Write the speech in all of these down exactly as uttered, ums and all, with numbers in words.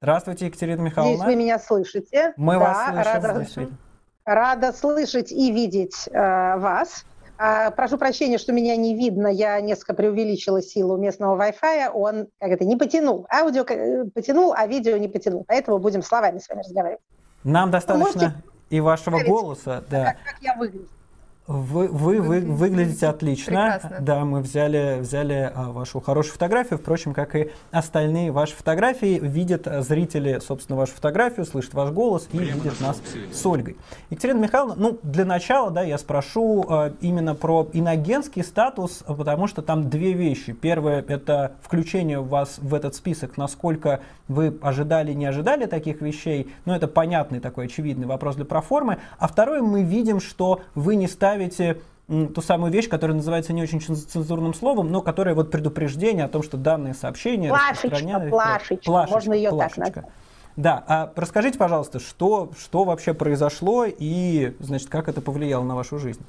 Здравствуйте, Екатерина Надеюсь, вы Михайловна. меня слышите. Мы вас Да, слышим, рада, действительно. рада слышать и видеть э, вас. А, прошу прощения, что меня не видно. Я несколько преувеличила силу местного Wi-Fi. Он, как это, не потянул. Аудио э, потянул, а видео не потянул. Поэтому будем словами с вами разговаривать. Нам Вы достаточно можете и вашего представить, голоса, да. как, как я выгляжу? Вы, вы, вы Выглядите выглядите отлично. прекрасно. Да, мы взяли, взяли а, вашу хорошую фотографию. Впрочем, как и остальные ваши фотографии, видят а, зрители, собственно, вашу фотографию, слышат ваш голос и видят нас с Ольгой. Екатерина Михайловна, ну, для начала, да, я спрошу а, именно про инагентский статус, потому что там две вещи. Первое — это включение вас в этот список, насколько вы ожидали, не ожидали таких вещей. Ну, это понятный такой очевидный вопрос для проформы. А второе, мы видим, что вы не ставите ту самую вещь, которая называется не очень цензурным словом, но которая вот предупреждение о том, что данные сообщения Плашечка, распространяются. плашечка, Плашечка, можно ее плашечка. так назвать. Да, а расскажите, пожалуйста, что, что вообще произошло и, значит, как это повлияло на вашу жизнь?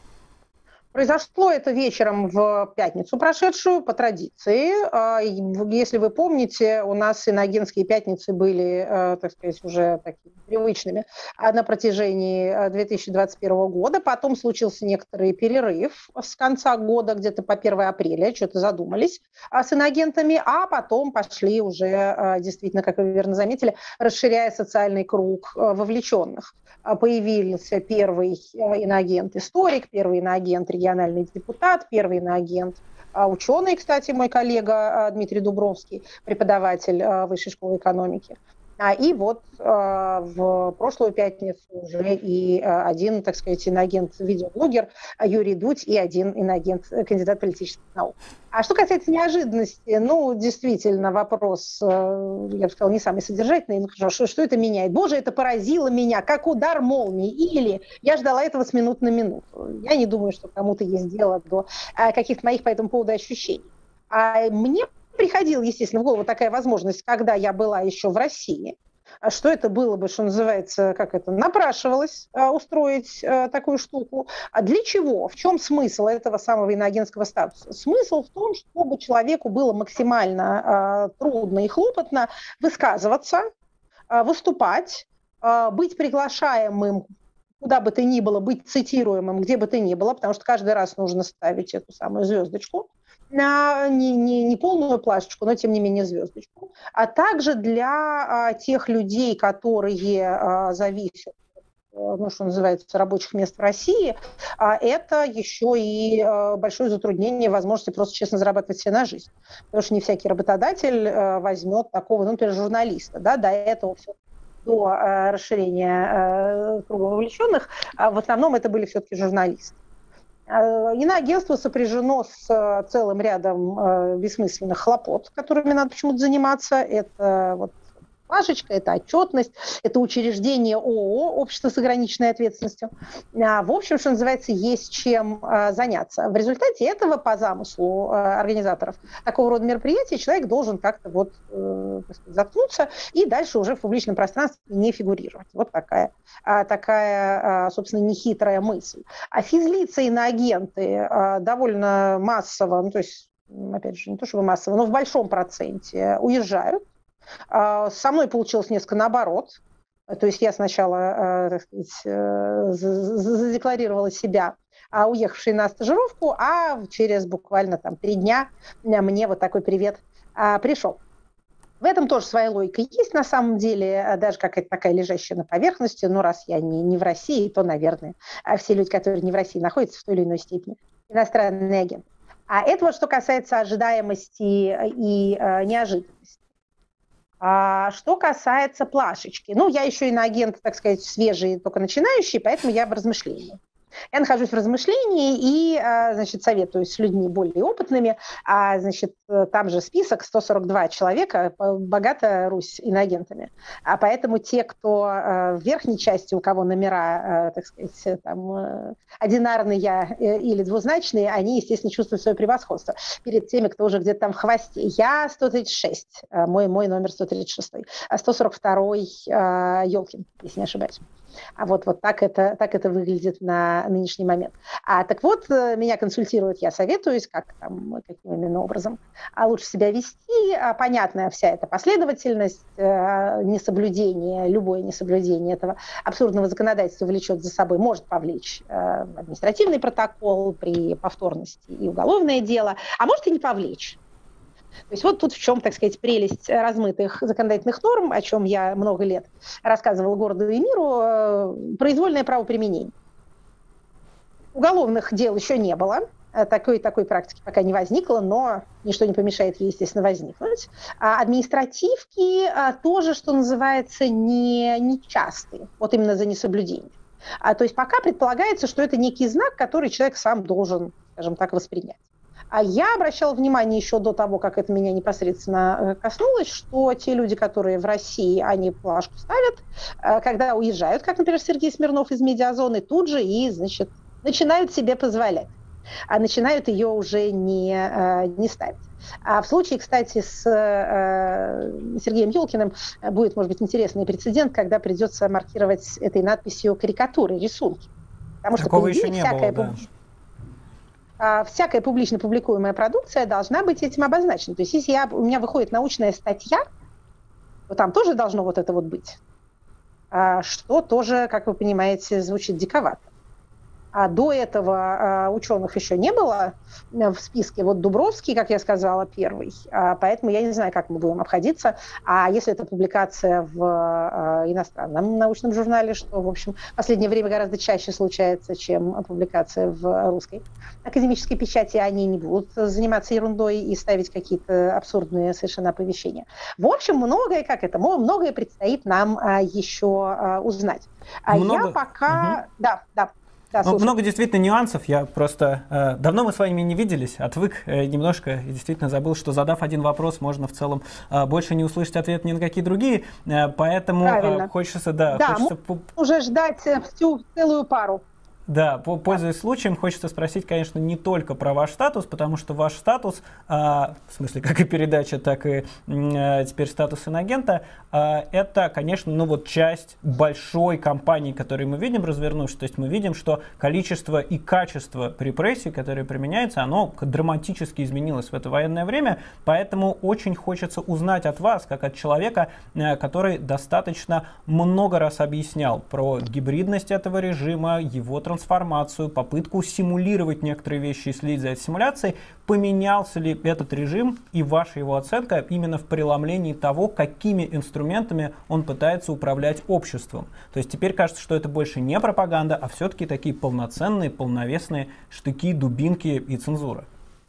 Произошло это вечером в пятницу прошедшую, по традиции. Если вы помните, у нас инагентские пятницы были, так сказать, уже такими привычными на протяжении две тысячи двадцать первого года. Потом случился некоторый перерыв с конца года, где-то по первое апреля, что-то задумались с инагентами, а потом пошли уже, действительно, как вы верно заметили, расширяя социальный круг вовлеченных. Появился первый иноагент-историк, первый иноагент региональный депутат, первый иноагент ученый, кстати, мой коллега Дмитрий Дубровский, преподаватель Высшей школы экономики. И вот в прошлую пятницу уже и один, так сказать, иноагент-видеоблогер Юрий Дудь и один иноагент-кандидат политических наук. А что касается неожиданности, ну, действительно, вопрос, я бы сказала, не самый содержательный, ну, хорошо, что это меняет? Боже, это поразило меня, как удар молнии, или я ждала этого с минут на минуту. Я не думаю, что кому-то есть дело до каких-то моих по этому поводу ощущений. А мне приходила, естественно, в голову такая возможность, когда я была еще в России, что это было бы, что называется, как это, напрашивалось а, устроить а, такую штуку. А для чего? В чем смысл этого самого иноагентского статуса? Смысл в том, чтобы человеку было максимально а, трудно и хлопотно высказываться, а, выступать, а, быть приглашаемым куда бы то ни было, быть цитируемым, где бы то ни было, потому что каждый раз нужно ставить эту самую звездочку, не, не, не полную плашечку, но тем не менее звездочку, а также для а, тех людей, которые а, зависят, ну, что называется, рабочих мест в России, а это еще и а, большое затруднение возможности просто честно зарабатывать себе на жизнь. Потому что не всякий работодатель а, возьмет такого, ну, например, журналиста, да, до этого все. До э, расширения э, круга вовлеченных, а в основном это были все-таки журналисты. Э, иноагентство сопряжено с э, целым рядом э, бессмысленных хлопот, которыми надо почему-то заниматься. Это вот плашечка, это отчетность, это учреждение ООО, общество с ограниченной ответственностью. В общем, что называется, есть чем заняться. В результате этого, по замыслу организаторов такого рода мероприятий, человек должен как-то вот, так сказать, заткнуться и дальше уже в публичном пространстве не фигурировать. Вот такая, такая, собственно, нехитрая мысль. А физлица и иноагенты довольно массово, ну, то есть, опять же, не то чтобы массово, но в большом проценте уезжают. Со мной получилось несколько наоборот. То есть я сначала, так сказать, задекларировала себя, уехавшей на стажировку, а через буквально там три дня мне вот такой привет пришел. В этом тоже своя логика есть на самом деле, даже какая-то такая лежащая на поверхности. Но раз я не, не в России, то, наверное, все люди, которые не в России находятся, в той или иной степени иностранные агенты. А это вот что касается ожидаемости и неожиданности. А что касается плашечки, ну, я еще иноагент, так сказать, свежий, только начинающий, поэтому я в размышлении. Я нахожусь в размышлении и, значит, советуюсь с людьми более опытными. А, значит, там же список сто сорок два человека, богата Русь иноагентами. А поэтому те, кто в верхней части, у кого номера, так сказать, там, одинарные или двузначные, они, естественно, чувствуют свое превосходство перед теми, кто уже где-то там в хвосте. Я сто тридцать шесть, мой, мой номер сто тридцать шесть, а сто сорок два Ёлкин, если не ошибаюсь. А вот, вот так, это, так это выглядит на нынешний момент. А так вот, меня консультируют, я советуюсь, как там, каким именно образом а лучше себя вести. А понятная вся эта последовательность, несоблюдение, любое несоблюдение этого абсурдного законодательства влечет за собой, может повлечь административный протокол при повторности и уголовное дело, а может и не повлечь. То есть вот тут в чем, так сказать, прелесть размытых законодательных норм, о чем я много лет рассказывала городу и миру, произвольное правоприменение. Уголовных дел еще не было, такой, такой практики пока не возникло, но ничто не помешает ей, естественно, возникнуть. А административки тоже, что называется, не, не частые, вот именно за несоблюдение. А, то есть пока предполагается, что это некий знак, который человек сам должен, скажем так, воспринять. А я обращала внимание еще до того, как это меня непосредственно коснулось, что те люди, которые в России, они плашку ставят, когда уезжают, как, например, Сергей Смирнов из медиазоны, тут же и, значит, начинают себе позволять, а начинают ее уже не, не ставить. А в случае, кстати, с Сергеем Ёлкиным будет, может быть, интересный прецедент, когда придется маркировать этой надписью карикатуры, рисунки. Потому что, такого по идее, еще не всякая было, да. всякая публично публикуемая продукция должна быть этим обозначена. То есть если я, у меня выходит научная статья, то там тоже должно вот это вот быть, что тоже, как вы понимаете, звучит диковато. А до этого ученых еще не было в списке. Вот Дубровский, как я сказала, первый. Поэтому я не знаю, как мы будем обходиться. А если это публикация в иностранном научном журнале, что, в общем, в последнее время гораздо чаще случается, чем публикация в русской академической печати, они не будут заниматься ерундой и ставить какие-то абсурдные совершенно оповещения. В общем, многое, как это, многое предстоит нам еще узнать. А Много... я пока... Угу. Да, да. Да, ну, много действительно нюансов. Я просто э, давно мы с вами не виделись, отвык э, немножко и действительно забыл, что задав один вопрос, можно в целом э, больше не услышать ответ ни на какие другие. Э, поэтому э, хочется, да, да, хочется уже ждать всю целую пару. Да, пользуясь случаем, хочется спросить, конечно, не только про ваш статус, потому что ваш статус, а, в смысле, как и передача, так и а, теперь статус инагента, а, это, конечно, ну вот часть большой кампании, которую мы видим, развернувшись. То есть мы видим, что количество и качество репрессий, которые применяются, оно драматически изменилось в это военное время, поэтому очень хочется узнать от вас, как от человека, который достаточно много раз объяснял про гибридность этого режима, его трансформацию, трансформацию, попытку симулировать некоторые вещи и следить за этой симуляцией, поменялся ли этот режим и ваша его оценка именно в преломлении того, какими инструментами он пытается управлять обществом. То есть теперь кажется, что это больше не пропаганда, а все-таки такие полноценные, полновесные штыки, дубинки и цензура.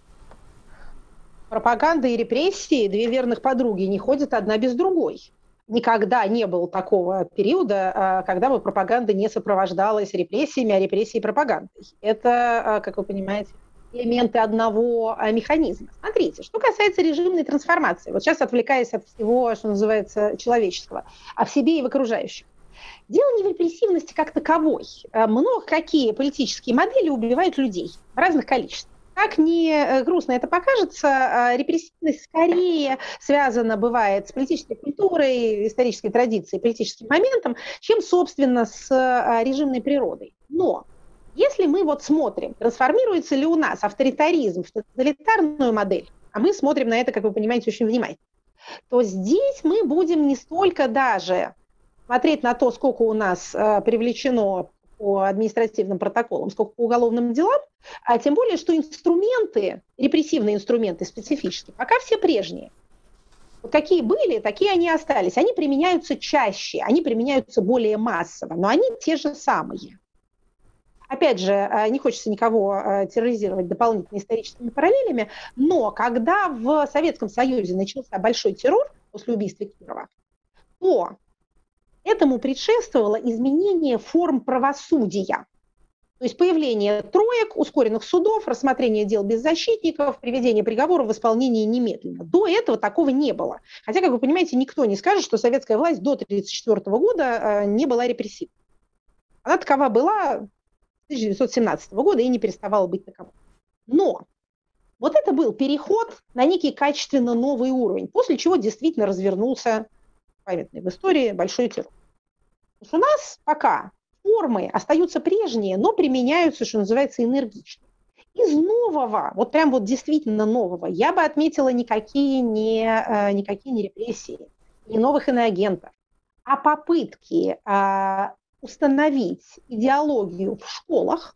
Пропаганда и репрессии, две верных подруги, не ходят одна без другой. Никогда не было такого периода, когда бы пропаганда не сопровождалась репрессиями, а репрессии пропагандой. Это, как вы понимаете, элементы одного механизма. Смотрите, что касается режимной трансформации, вот сейчас отвлекаясь от всего, что называется, человеческого, а в себе и в окружающих. Дело не в репрессивности как таковой. Много какие политические модели убивают людей в разных количествах. Как ни грустно это покажется, репрессивность скорее связана, бывает, с политической культурой, исторической традицией, политическим моментом, чем, собственно, с режимной природой. Но если мы вот смотрим, трансформируется ли у нас авторитаризм в тоталитарную модель, а мы смотрим на это, как вы понимаете, очень внимательно, то здесь мы будем не столько даже смотреть на то, сколько у нас привлечено по административным протоколам, сколько по уголовным делам, а тем более, что инструменты, репрессивные инструменты специфические, пока все прежние. Вот какие были, такие они остались. Они применяются чаще, они применяются более массово, но они те же самые. Опять же, не хочется никого терроризировать дополнительными историческими параллелями, но когда в Советском Союзе начался большой террор после убийства Кирова, то этому предшествовало изменение форм правосудия. То есть появление троек, ускоренных судов, рассмотрение дел без защитников, приведение приговоров в исполнение немедленно. До этого такого не было. Хотя, как вы понимаете, никто не скажет, что советская власть до тысяча девятьсот тридцать четвёртого года не была репрессивной. Она такова была с тысяча девятьсот семнадцатого года и не переставала быть таковой. Но вот это был переход на некий качественно новый уровень, после чего действительно развернулся памятный в истории большой террор. Потому что у нас пока формы остаются прежние, но применяются, что называется, энергично. Из нового, вот прям вот действительно нового, я бы отметила никакие не, никакие не репрессии, не новых иноагентов, а попытки а, установить идеологию в школах,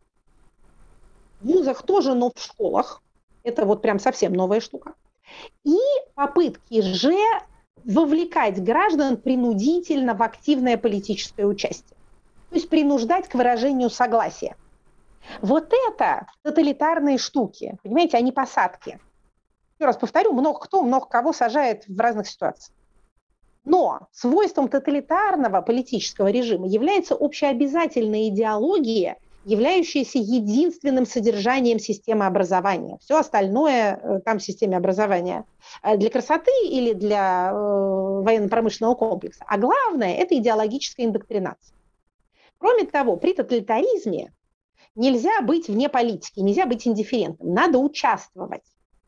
в вузах тоже, но в школах, это вот прям совсем новая штука, и попытки же вовлекать граждан принудительно в активное политическое участие, то есть принуждать к выражению согласия. Вот это тоталитарные штуки, понимаете, они посадки. Еще раз повторю, много кто, много кого сажает в разных ситуациях. Но свойством тоталитарного политического режима является общеобязательная идеология, являющаяся единственным содержанием системы образования. Все остальное там в системе образования для красоты или для э, военно-промышленного комплекса. А главное – это идеологическая индоктринация. Кроме того, при тоталитаризме нельзя быть вне политики, нельзя быть индифферентным, надо участвовать.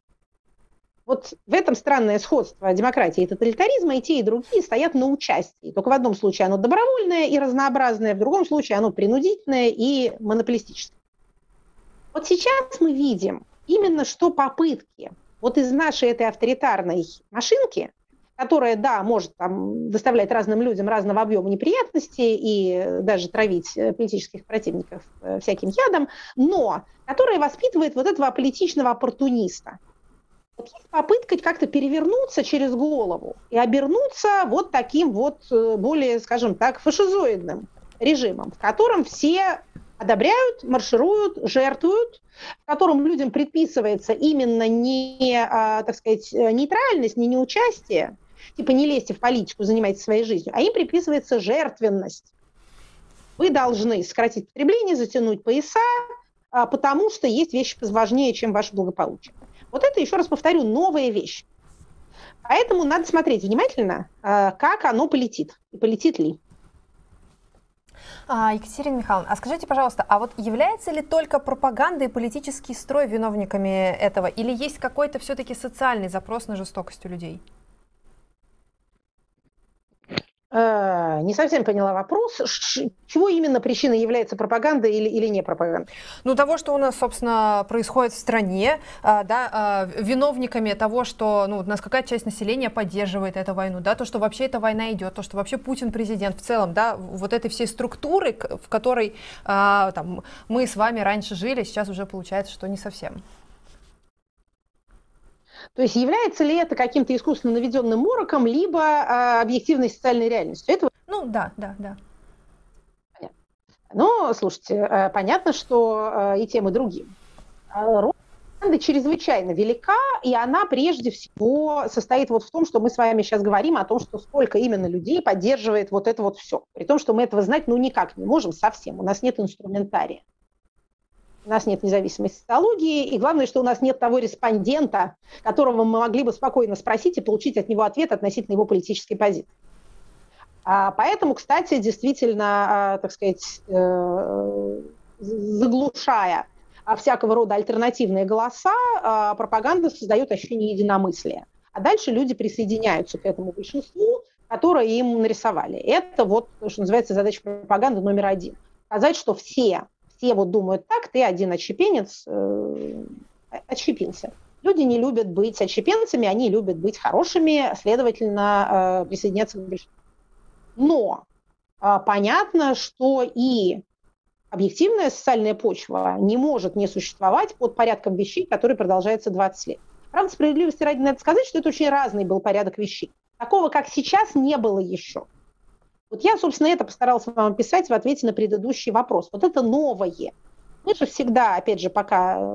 Вот в этом странное сходство демократии и тоталитаризма, и те, и другие стоят на участии. Только в одном случае оно добровольное и разнообразное, в другом случае оно принудительное и монополистическое. Вот сейчас мы видим именно что попытки вот из нашей этой авторитарной машинки, которая, да, может там, доставлять разным людям разного объема неприятностей и даже травить политических противников всяким ядом, но которая воспитывает вот этого аполитичного оппортуниста. Вот есть попытка как-то перевернуться через голову и обернуться вот таким вот более, скажем так, фашизоидным режимом, в котором все одобряют, маршируют, жертвуют, в котором людям предписывается именно не, так сказать, нейтральность, не неучастие, типа не лезьте в политику, занимайтесь своей жизнью, а им приписывается жертвенность. Вы должны сократить потребление, затянуть пояса, потому что есть вещи важнее, чем ваше благополучие. Вот это, еще раз повторю, новая вещь. Поэтому надо смотреть внимательно, как оно полетит, и полетит ли. А, Екатерина Михайловна, а скажите, пожалуйста, а вот является ли только пропаганда и политический строй виновниками этого, или есть какой-то все-таки социальный запрос на жестокость у людей? Не совсем поняла вопрос. Чего именно причиной является пропаганда или, или не пропаганда? Ну, того, что у нас, собственно, происходит в стране, да, виновниками того, что ну, у нас какая-то часть населения поддерживает эту войну, да, то, что вообще эта война идет, то, что вообще Путин президент в целом, да, вот этой всей структуры, в которой там, мы с вами раньше жили, сейчас уже получается, что не совсем. То есть является ли это каким-то искусственно наведенным мороком, либо а, объективной социальной реальностью? Это... Ну да, да, да. Понятно. Ну, слушайте, понятно, что и тем, и другим. Роль пропаганды чрезвычайно велика, и она прежде всего состоит вот в том, что мы с вами сейчас говорим о том, что сколько именно людей поддерживает вот это вот все. При том, что мы этого знать ну никак не можем совсем, у нас нет инструментария. У нас нет независимой социологии, и главное, что у нас нет того респондента, которого мы могли бы спокойно спросить и получить от него ответ относительно его политической позиции. А поэтому, кстати, действительно, так сказать, заглушая всякого рода альтернативные голоса, пропаганда создает ощущение единомыслия. А дальше люди присоединяются к этому большинству, которое им нарисовали. Это вот, что называется, задача пропаганды номер один. Сказать, что все... Все вот думают так, ты один отщепенец, э, отщепился. Люди не любят быть отщепенцами, они любят быть хорошими, следовательно, э, присоединяться к большинству. Но э, понятно, что и объективная социальная почва не может не существовать под порядком вещей, который продолжается двадцать лет. Правда, справедливости ради надо сказать, что это очень разный был порядок вещей. Такого, как сейчас, не было еще. Вот я, собственно, это постаралась вам описать в ответе на предыдущий вопрос. Вот это новое. Мы же всегда, опять же, пока,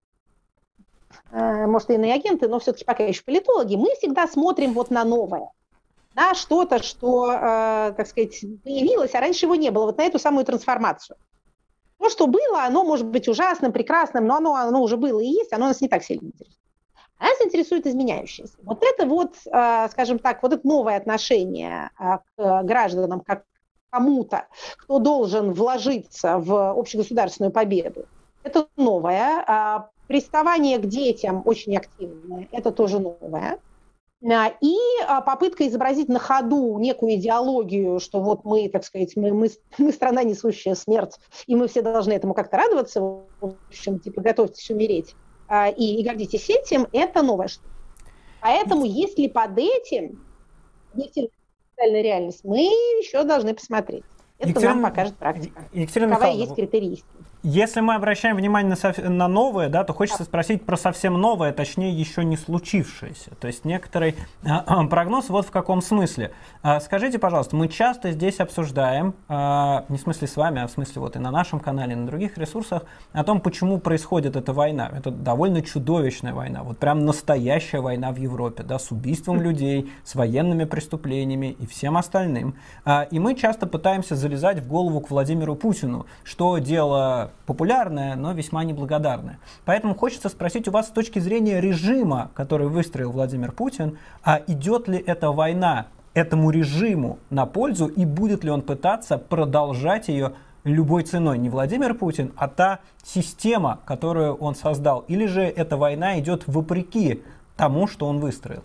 э, может, и иноагенты, но все-таки пока еще политологи, мы всегда смотрим вот на новое. На что-то, что, э, так сказать, появилось, а раньше его не было. Вот на эту самую трансформацию. То, что было, оно может быть ужасным, прекрасным, но оно, оно уже было и есть, оно нас не так сильно интересует. А нас интересует изменяющееся. Вот это вот, скажем так, вот это новое отношение к гражданам, как к кому-то, кто должен вложиться в общегосударственную победу. Это новое. Приставание к детям очень активное. Это тоже новое. И попытка изобразить на ходу некую идеологию, что вот мы, так сказать, мы, мы, мы страна, несущая смерть, и мы все должны этому как-то радоваться, в общем, типа, готовьтесь умереть и, и гордитесь этим, это новая штука. Поэтому, если под этим объективная реальность, мы еще должны посмотреть. Это Екатерина, нам покажет практика. Екатерина Какова есть критерии. Если мы обращаем внимание на, на новое, да, то хочется спросить про совсем новое, точнее, еще не случившееся. То есть некоторый э, прогноз вот в каком смысле. Э, скажите, пожалуйста, мы часто здесь обсуждаем, э, не в смысле с вами, а в смысле вот и на нашем канале, и на других ресурсах, о том, почему происходит эта война. Это довольно чудовищная война, вот прям настоящая война в Европе, да, с убийством людей, с военными преступлениями и всем остальным. Э, и мы часто пытаемся залезать в голову к Владимиру Путину, что дело популярная, но весьма неблагодарная. Поэтому хочется спросить у вас с точки зрения режима, который выстроил Владимир Путин, а идет ли эта война этому режиму на пользу и будет ли он пытаться продолжать ее любой ценой? Не Владимир Путин, а та система, которую он создал. Или же эта война идет вопреки тому, что он выстроил?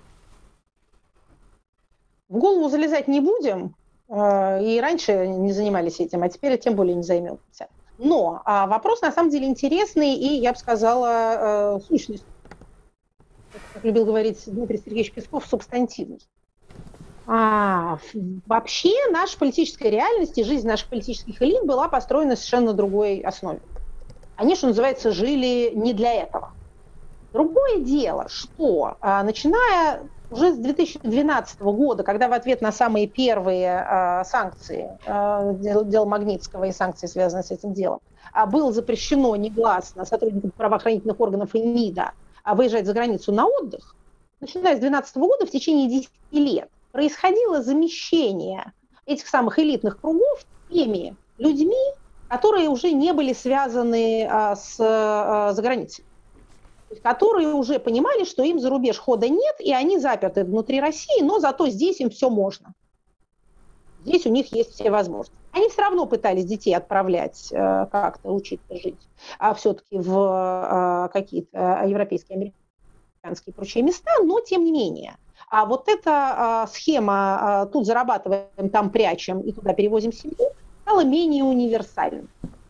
В голову залезать не будем. И раньше не занимались этим, а теперь тем более не займемся. Но а, вопрос на самом деле интересный и, я бы сказала, э, сущностный. Как любил говорить Дмитрий Сергеевич Песков, субстантивный. А, вообще наша политическая реальность и жизнь наших политических элит была построена совершенно на другой основе. Они, что называется, жили не для этого. Другое дело, что а, начиная уже с две тысячи двенадцатого года, когда в ответ на самые первые э, санкции, э, дело, дело Магнитского и санкции, связанные с этим делом, э, было запрещено негласно сотрудникам правоохранительных органов и МИДа э, выезжать за границу на отдых, начиная с две тысячи двенадцатого года в течение десяти лет происходило замещение этих самых элитных кругов теми людьми, которые уже не были связаны э, с э, заграницей, которые уже понимали, что им за рубеж хода нет, и они заперты внутри России, но зато здесь им все можно. Здесь у них есть все возможности. Они все равно пытались детей отправлять э, как-то учиться жить, а все-таки в э, какие-то европейские, американские и прочие места, но тем не менее. А вот эта э, схема э, «тут зарабатываем, там прячем и туда перевозим семью» стала менее универсальной.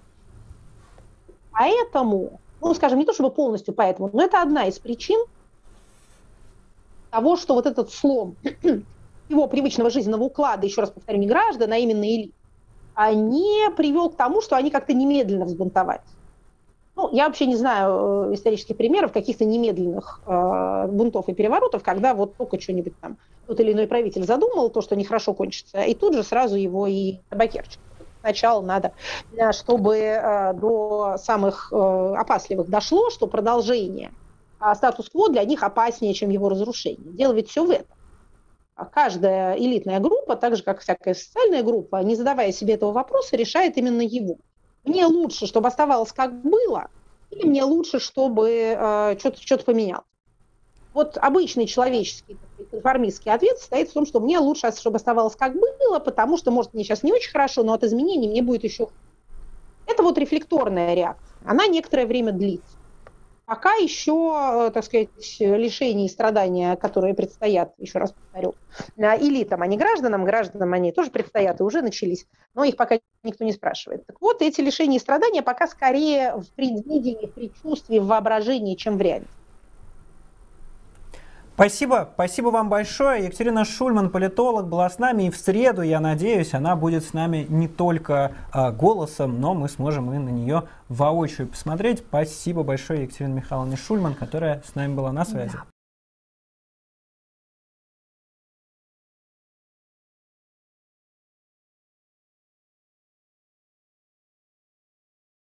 Поэтому... Ну, скажем, не то чтобы полностью поэтому, но это одна из причин того, что вот этот слом его привычного жизненного уклада, еще раз повторю, не граждан, а именно элит, не привел к тому, что они как-то немедленно взбунтовались. Ну, я вообще не знаю исторических примеров каких-то немедленных э, бунтов и переворотов, когда вот только что-нибудь там тот или иной правитель задумал, то, что нехорошо кончится, и тут же сразу его и табакерчик. Сначала надо, чтобы э, до самых э, опасливых дошло, что продолжение э, статус-кво для них опаснее, чем его разрушение. Дело ведь все в этом. Каждая элитная группа, так же как всякая социальная группа, не задавая себе этого вопроса, решает именно его. Мне лучше, чтобы оставалось как было, или мне лучше, чтобы э, что-то, что-то поменялось. Вот обычный человеческий конформистский ответ состоит в том, что мне лучше, чтобы оставалось как было, потому что, может, мне сейчас не очень хорошо, но от изменений мне будет еще хуже. Это вот рефлекторная реакция. Она некоторое время длится. Пока еще, так сказать, лишения и страдания, которые предстоят, еще раз повторю, элитам, а не гражданам, гражданам они тоже предстоят и уже начались, но их пока никто не спрашивает. Так вот, эти лишения и страдания пока скорее в предвидении, в предчувствии, в воображении, чем в реальности. Спасибо, спасибо вам большое. Екатерина Шульман, политолог, была с нами. И в среду, я надеюсь, она будет с нами не только а, голосом, но мы сможем и на нее воочию посмотреть. Спасибо большое Екатерине Михайловне Шульман, которая с нами была на связи.